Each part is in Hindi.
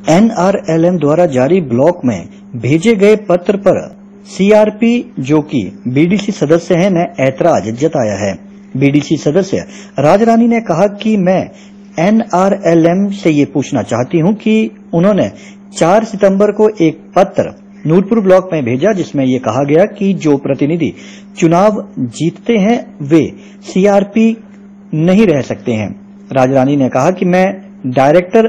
NRLM द्वारा जारी ब्लॉक में भेजे गए पत्र पर CRP जो कि BDC सदस्य हैं ने ऐतराज जताया है। BDC सदस्य राजरानी ने कहा कि मैं NRLM से ये पूछना चाहती हूं कि उन्होंने 4 सितंबर को एक पत्र नूरपुर ब्लॉक में भेजा जिसमें ये कहा गया कि जो प्रतिनिधि चुनाव जीतते हैं वे CRP नहीं रह सकते हैं। राजरानी ने कहा कि मैं डायरेक्टर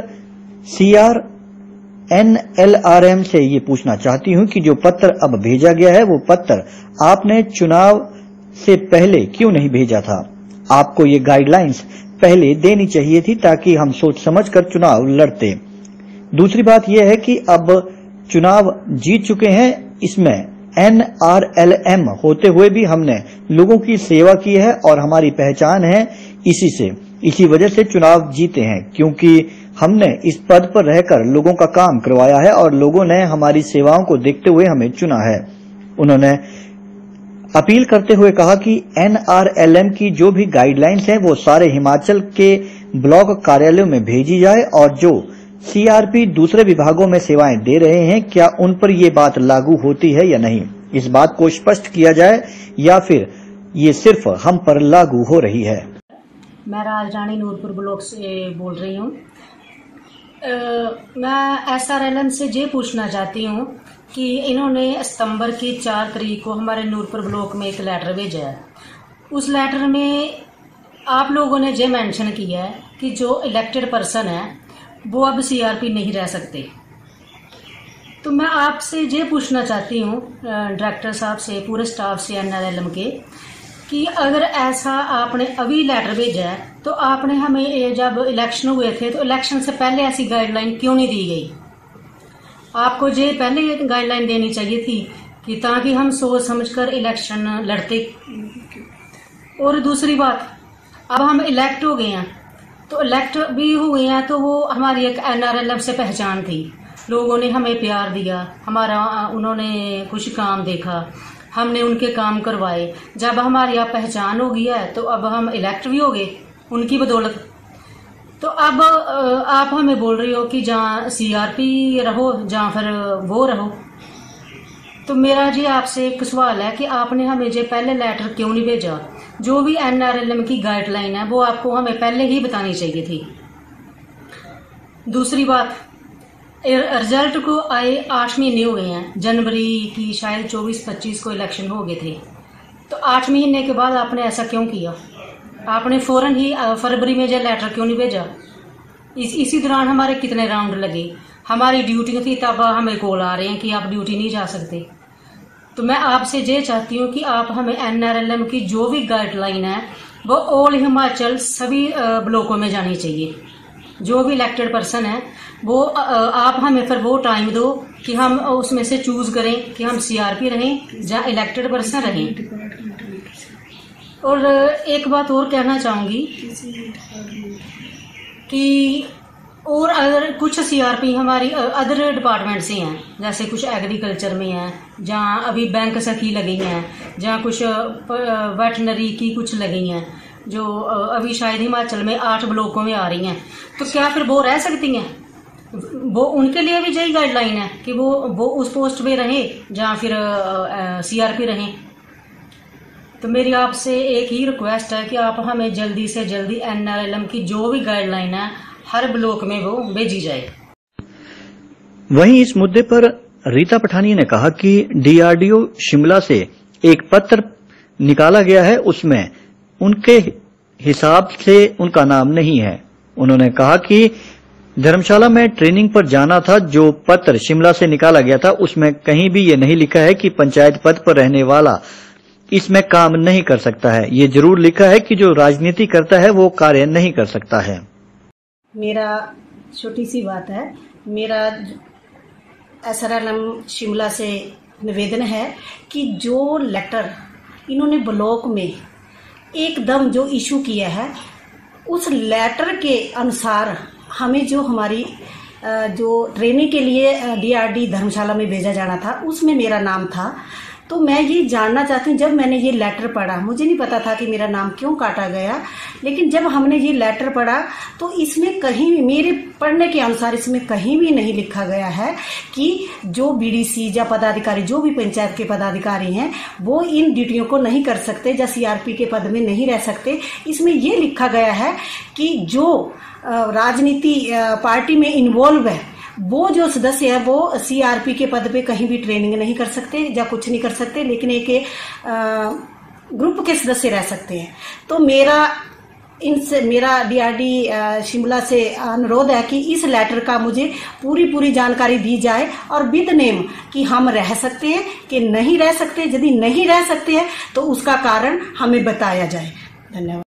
NLRM से ये पूछना चाहती हूं कि जो पत्र अब भेजा गया है वो पत्र आपने चुनाव से पहले क्यों नहीं भेजा था। आपको ये गाइडलाइंस पहले देनी चाहिए थी ताकि हम सोच समझकर चुनाव लड़ते। दूसरी बात यह है कि अब चुनाव जीत चुके हैं, इसमें NRLM होते हुए भी हमने लोगों की सेवा की है और हमारी पहचान है इसी वजह से चुनाव जीते हैं, क्योंकि हमने इस पद पर रहकर लोगों का काम करवाया है और लोगों ने हमारी सेवाओं को देखते हुए हमें चुना है। उन्होंने अपील करते हुए कहा कि NRLM की जो भी गाइडलाइंस हैं वो सारे हिमाचल के ब्लॉक कार्यालयों में भेजी जाए और जो CRP दूसरे विभागों में सेवाएं दे रहे हैं क्या उन पर ये बात लागू होती है या नहीं, इस बात को स्पष्ट किया जाए या फिर ये सिर्फ हम पर लागू हो रही है। मैं राजरानी नूरपुर ब्लॉक से बोल रही हूँ। मैं SRLM से ये पूछना चाहती हूँ कि इन्होंने सितंबर की 4 तारीख को हमारे नूरपुर ब्लॉक में एक लेटर भेजा है। उस लेटर में आप लोगों ने ये मेंशन किया है कि जो इलेक्टेड पर्सन है वो अब CRP नहीं रह सकते। तो मैं आपसे ये पूछना चाहती हूँ डायरेक्टर साहब से, पूरे स्टाफ से NRLM के, कि अगर ऐसा आपने अभी लेटर भेजा है तो आपने हमें जब इलेक्शन हुए थे तो इलेक्शन से पहले ऐसी गाइडलाइन क्यों नहीं दी गई। आपको ये पहले गाइडलाइन देनी चाहिए थी कि ताकि हम सोच समझकर इलेक्शन लड़ते। और दूसरी बात, अब हम इलेक्ट हो गए हैं तो इलेक्ट भी हुए हैं तो वो हमारी एक NRLM से पहचान थी, लोगों ने हमें प्यार दिया, हमारा उन्होंने कुछ काम देखा, हमने उनके काम करवाए। जब हमारी आप पहचान हो गई है तो अब हम इलेक्ट भी हो गए उनकी बदौलत। तो अब आप हमें बोल रही हो कि जहाँ CRP रहो जहाँ फिर वो रहो। तो मेरा जी आपसे एक सवाल है कि आपने हमें जो पहले लेटर क्यों नहीं भेजा। जो भी NRLM की गाइडलाइन है वो आपको हमें पहले ही बतानी चाहिए थी। दूसरी बात, रिजल्ट को आए 8 महीने हो गए हैं, जनवरी की शायद 24-25 को इलेक्शन हो गए थे। तो 8 महीने के बाद आपने ऐसा क्यों किया। आपने फौरन ही फरवरी में जो लेटर क्यों नहीं भेजा। इसी दौरान हमारे कितने राउंड लगे, हमारी ड्यूटी थी, तब हमें कॉल आ रहे हैं कि आप ड्यूटी नहीं जा सकते। तो मैं आपसे ये चाहती हूँ कि आप हमें NRLM की जो भी गाइडलाइन है वो ऑल हिमाचल सभी ब्लॉकों में जानी चाहिए। जो भी इलेक्टेड पर्सन है वो आप हमें फिर वो टाइम दो कि हम उसमें से चूज करें कि हम CRP रहें या इलेक्टेड पर्सन रहें। और एक बात और कहना चाहूंगी कि और अगर कुछ CRP हमारी अदर डिपार्टमेंट से हैं, जैसे कुछ एग्रीकल्चर में हैं, जहाँ अभी बैंक से की लगी हैं, जहाँ कुछ वेटनरी की कुछ लगी हैं, जो अभी शायद हिमाचल में 8 ब्लॉकों में आ रही हैं, तो क्या फिर वो रह सकती हैं। वो उनके लिए भी यही गाइडलाइन है कि वो उस पोस्ट पे रहे जहाँ फिर CRP रहें। तो मेरी आपसे एक ही रिक्वेस्ट है कि आप हमें जल्दी से जल्दी NRLM की जो भी गाइडलाइन है हर ब्लॉक में वो भेजी जाए। वहीं इस मुद्दे पर रीता पठानिया ने कहा कि DRDO शिमला से एक पत्र निकाला गया है, उसमें उनके हिसाब से उनका नाम नहीं है। उन्होंने कहा कि धर्मशाला में ट्रेनिंग पर जाना था, जो पत्र शिमला से निकाला गया था उसमें कहीं भी ये नहीं लिखा है कि पंचायत पद पर रहने वाला इसमें काम नहीं कर सकता है। ये जरूर लिखा है कि जो राजनीति करता है वो कार्य नहीं कर सकता है। मेरा छोटी सी बात है, मेरा SRLM शिमला से निवेदन है कि जो लेटर इन्होंने ब्लॉक में एकदम जो इशू किया है उस लेटर के अनुसार हमें जो हमारी जो ट्रेनिंग के लिए DRD धर्मशाला में भेजा जाना था उसमें मेरा नाम था। तो मैं ये जानना चाहती हूँ, जब मैंने ये लेटर पढ़ा, मुझे नहीं पता था कि मेरा नाम क्यों काटा गया, लेकिन जब हमने ये लेटर पढ़ा तो इसमें कहीं भी, मेरे पढ़ने के अनुसार इसमें कहीं भी नहीं लिखा गया है कि जो बीडीसी या पदाधिकारी, जो भी पंचायत के पदाधिकारी हैं, वो इन ड्यूटियों को नहीं कर सकते या सीआरपी के पद में नहीं रह सकते। इसमें ये लिखा गया है कि जो राजनीति पार्टी में इन्वॉल्व है, वो जो सदस्य है वो सीआरपी के पद पे कहीं भी ट्रेनिंग नहीं कर सकते या कुछ नहीं कर सकते, लेकिन एक ग्रुप के सदस्य रह सकते हैं। तो मेरा डीआरडी शिमला से अनुरोध है कि इस लेटर का मुझे पूरी जानकारी दी जाए और विद नेम कि हम रह सकते हैं कि नहीं रह सकते। यदि नहीं रह सकते हैं तो उसका कारण हमें बताया जाए। धन्यवाद।